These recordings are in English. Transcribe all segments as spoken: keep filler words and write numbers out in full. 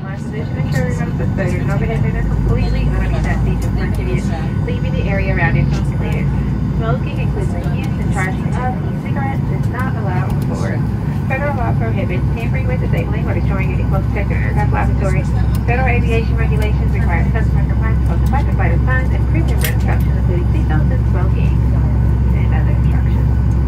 stabilized position, ensure remove suspenders and overhead bin are completely underneath that seat and prohibited, leaving the area around it ventilated. Smoking, including the use and charging of e-cigarettes, is not allowed on board. Federal law prohibits tampering with, disabling, or destroying any close protected aircraft laboratory. Federal aviation regulations require customer compliance with classified signs and premium instructions, including seatbelts and smoking and other instructions.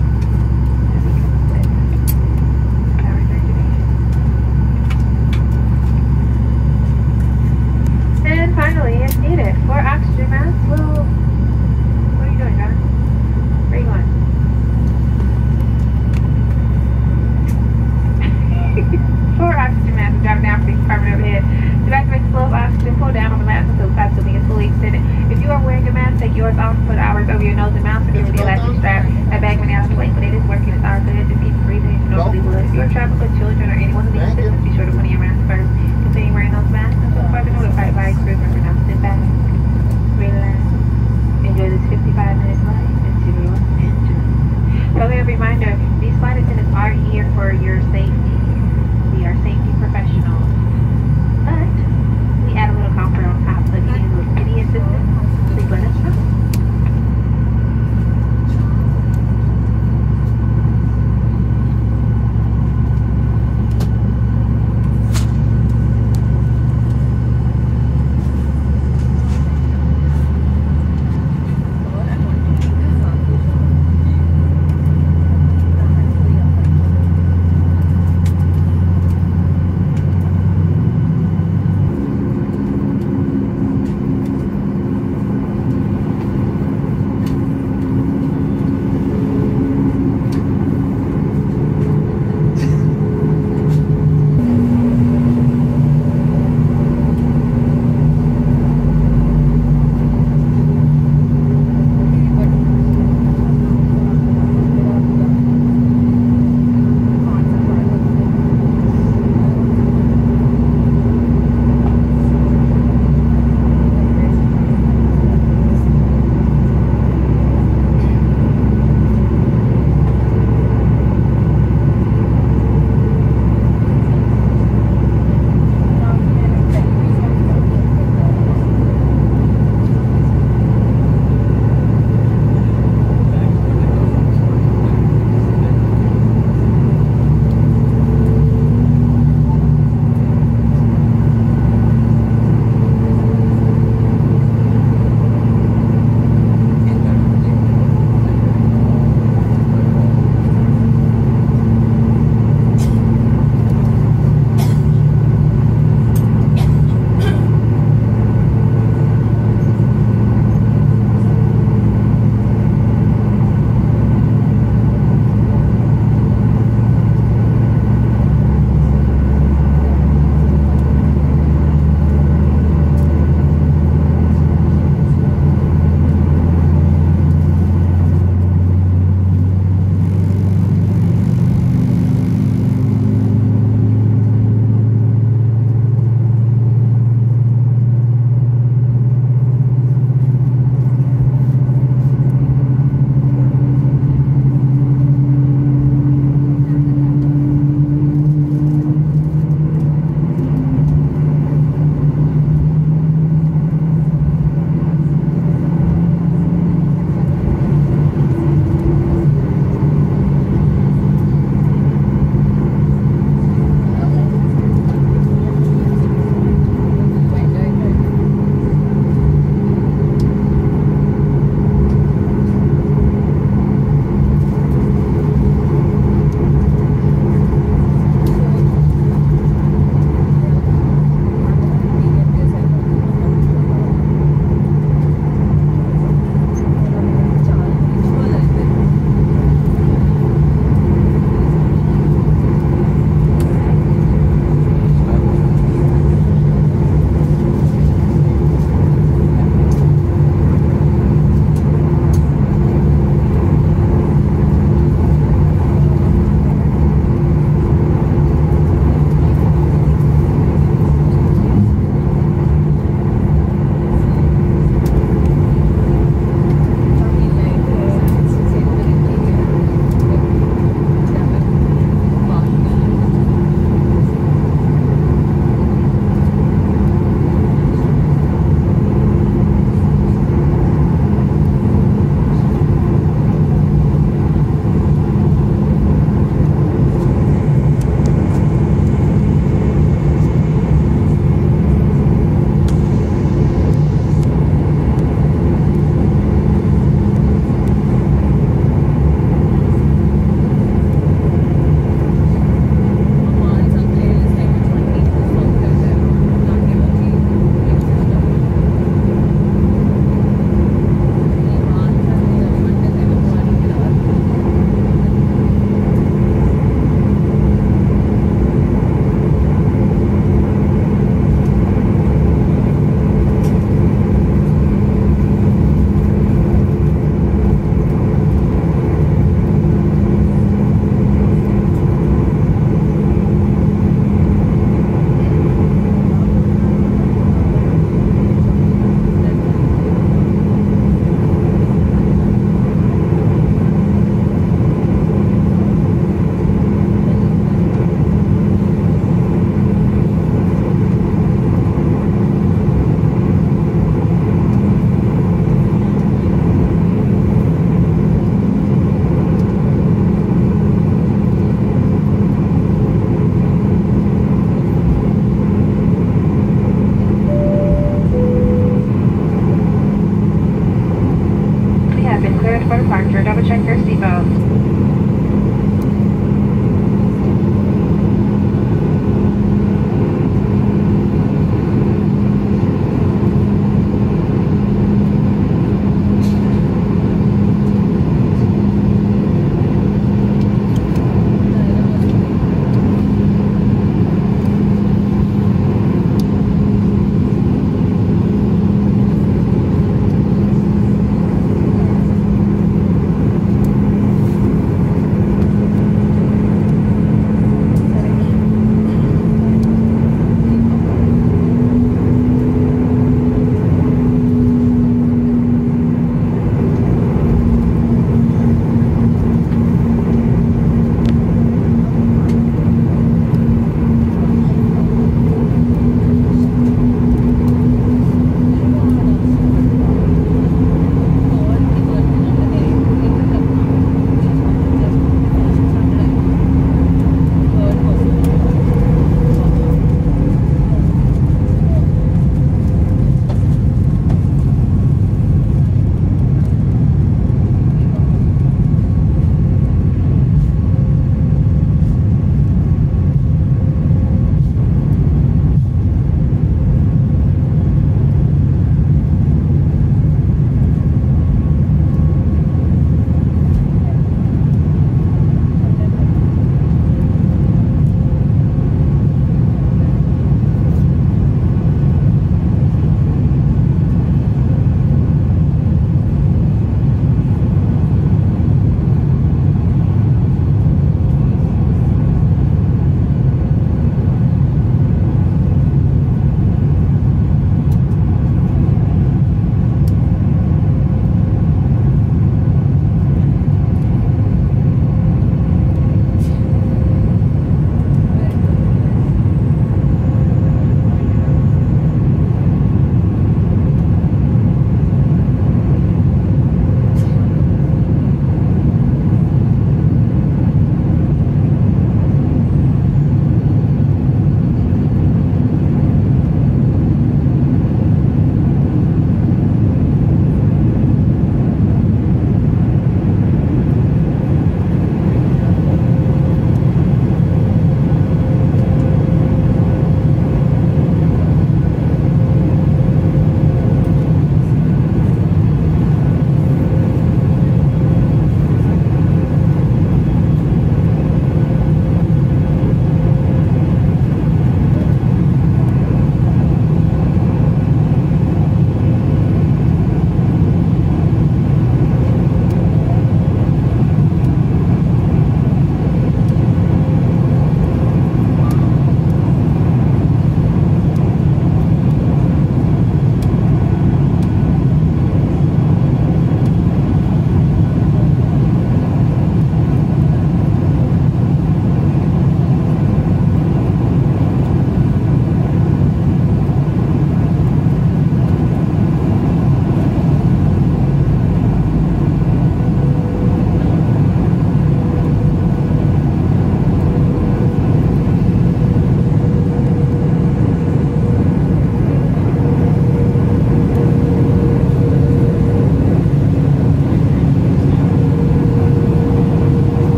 And finally, if needed, for oxygen masks, we'll... What are you doing, John? Where are you going? For oxygen mask, drop down for the compartment overhead. To activate the flow of oxygen, pull down on the mask until the top tubing is fully extended. If you are wearing a mask, take yours off, put ours over your nose and mouth, secure with the elastic strap.